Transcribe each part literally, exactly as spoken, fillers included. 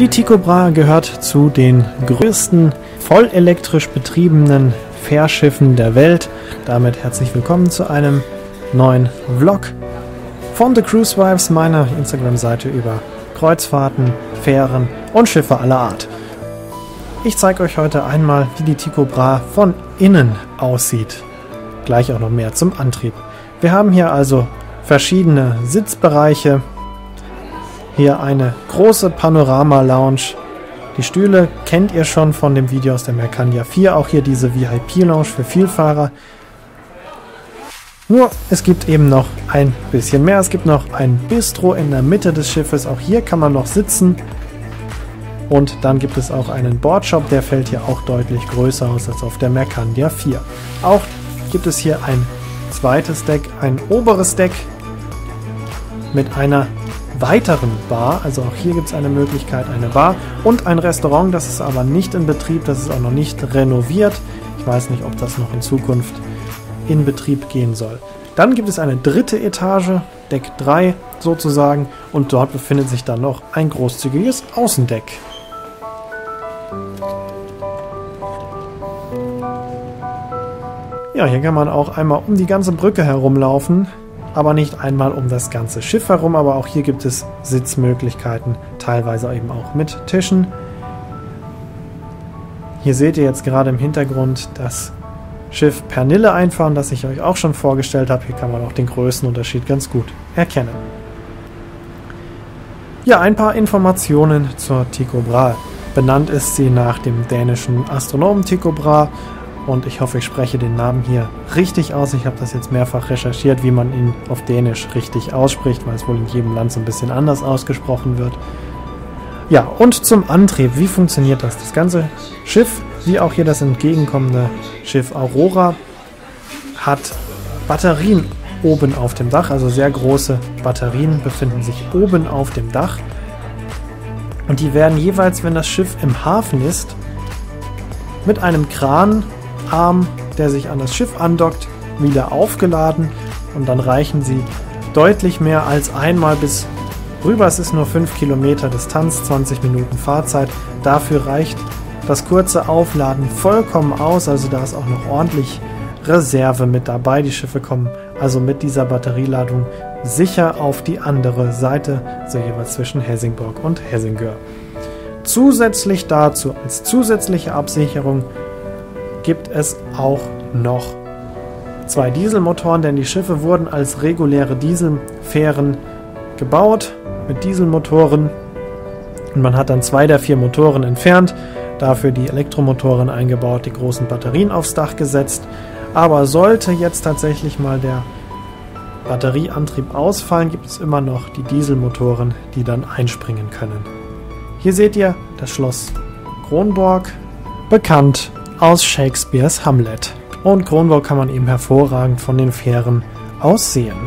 Die Tycho Brahe gehört zu den größten vollelektrisch betriebenen Fährschiffen der Welt. Damit herzlich willkommen zu einem neuen Vlog von The Cruise Vibes, meiner Instagram-Seite über Kreuzfahrten, Fähren und Schiffe aller Art. Ich zeige euch heute einmal, wie die Tycho Brahe von innen aussieht. Gleich auch noch mehr zum Antrieb. Wir haben hier also verschiedene Sitzbereiche. Hier eine große Panorama-Lounge. Die Stühle kennt ihr schon von dem Video aus der Mercandia vier. Auch hier diese V I P-Lounge für Vielfahrer. Nur, es gibt eben noch ein bisschen mehr. Es gibt noch ein Bistro in der Mitte des Schiffes. Auch hier kann man noch sitzen. Und dann gibt es auch einen Boardshop. Der fällt hier auch deutlich größer aus als auf der Mercandia vier. Auch gibt es hier ein zweites Deck, ein oberes Deck mit einer weiteren Bar. Also auch hier gibt es eine Möglichkeit, eine Bar und ein Restaurant. Das ist aber nicht in Betrieb. Das ist auch noch nicht renoviert. Ich weiß nicht, ob das noch in Zukunft in Betrieb gehen soll. Dann gibt es eine dritte Etage, Deck drei sozusagen, und dort befindet sich dann noch ein großzügiges Außendeck. Ja, hier kann man auch einmal um die ganze Brücke herumlaufen, aber nicht einmal um das ganze Schiff herum, aber auch hier gibt es Sitzmöglichkeiten, teilweise eben auch mit Tischen. Hier seht ihr jetzt gerade im Hintergrund das Schiff Pernille einfahren, das ich euch auch schon vorgestellt habe. Hier kann man auch den Größenunterschied ganz gut erkennen. Ja, ein paar Informationen zur Tycho Brahe. Benannt ist sie nach dem dänischen Astronomen Tycho Brahe. Und ich hoffe, ich spreche den Namen hier richtig aus. Ich habe das jetzt mehrfach recherchiert, wie man ihn auf Dänisch richtig ausspricht, weil es wohl in jedem Land so ein bisschen anders ausgesprochen wird. Ja, und zum Antrieb. Wie funktioniert das? Das ganze Schiff, wie auch hier das entgegenkommende Schiff Aurora, hat Batterien oben auf dem Dach. Also sehr große Batterien befinden sich oben auf dem Dach. Und die werden jeweils, wenn das Schiff im Hafen ist, mit einem Kran Arm, der sich an das Schiff andockt, wieder aufgeladen, und dann reichen sie deutlich mehr als einmal bis rüber. Es ist nur fünf Kilometer Distanz, zwanzig Minuten Fahrzeit. Dafür reicht das kurze Aufladen vollkommen aus, also da ist auch noch ordentlich Reserve mit dabei. Die Schiffe kommen also mit dieser Batterieladung sicher auf die andere Seite, so jeweils zwischen Helsingborg und Helsingør. Zusätzlich dazu, als zusätzliche Absicherung, gibt es auch noch zwei Dieselmotoren, denn die Schiffe wurden als reguläre Dieselfähren gebaut mit Dieselmotoren, und man hat dann zwei der vier Motoren entfernt, dafür die Elektromotoren eingebaut, die großen Batterien aufs Dach gesetzt. Aber sollte jetzt tatsächlich mal der Batterieantrieb ausfallen, gibt es immer noch die Dieselmotoren, die dann einspringen können. Hier seht ihr das Schloss Kronborg, bekannt aus Shakespeares Hamlet. Und Kronborg kann man eben hervorragend von den Fähren aus sehen.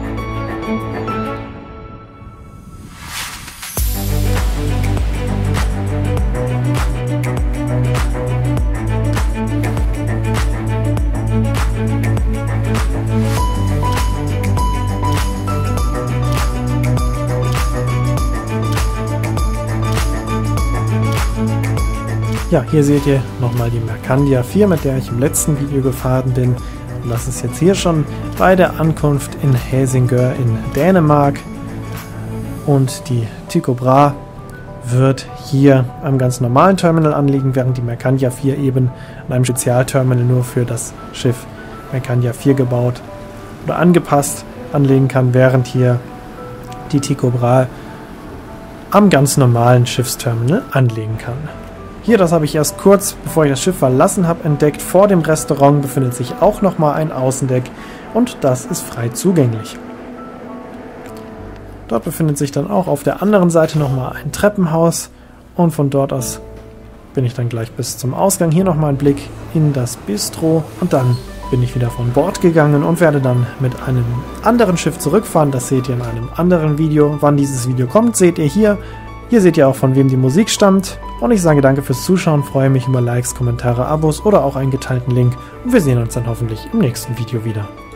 Ja, hier seht ihr nochmal die Mercandia vier, mit der ich im letzten Video gefahren bin. Und das ist jetzt hier schon bei der Ankunft in Helsingør in Dänemark. Und die Tycho Brahe wird hier am ganz normalen Terminal anliegen, während die Mercandia vier eben an einem Spezialterminal nur für das Schiff Mercandia vier gebaut oder angepasst anlegen kann, während hier die Tycho Brahe am ganz normalen Schiffsterminal anlegen kann. Hier, das habe ich erst kurz, bevor ich das Schiff verlassen habe, entdeckt. Vor dem Restaurant befindet sich auch nochmal ein Außendeck, und das ist frei zugänglich. Dort befindet sich dann auch auf der anderen Seite nochmal ein Treppenhaus, und von dort aus bin ich dann gleich bis zum Ausgang. Hier nochmal ein Blick in das Bistro, und dann bin ich wieder von Bord gegangen und werde dann mit einem anderen Schiff zurückfahren. Das seht ihr in einem anderen Video. Wann dieses Video kommt, seht ihr hier. Hier seht ihr auch, von wem die Musik stammt. Und ich sage danke fürs Zuschauen, freue mich über Likes, Kommentare, Abos oder auch einen geteilten Link. Und wir sehen uns dann hoffentlich im nächsten Video wieder.